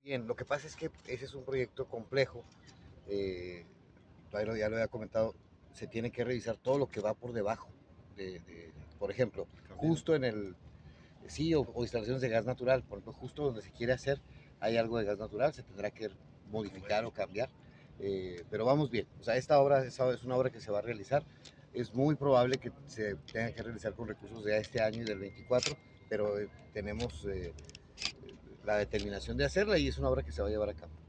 Bien, lo que pasa es que ese es un proyecto complejo, todavía ya lo había comentado, se tiene que revisar todo lo que va por debajo, por ejemplo, justo en el, sí, o instalaciones de gas natural, por ejemplo, justo donde se quiere hacer, hay algo de gas natural, se tendrá que modificar o cambiar, pero vamos bien, o sea, esta obra es una obra que se va a realizar, es muy probable que se tenga que realizar con recursos de este año y del 24, pero tenemos la determinación de hacerla y es una obra que se va a llevar a cabo.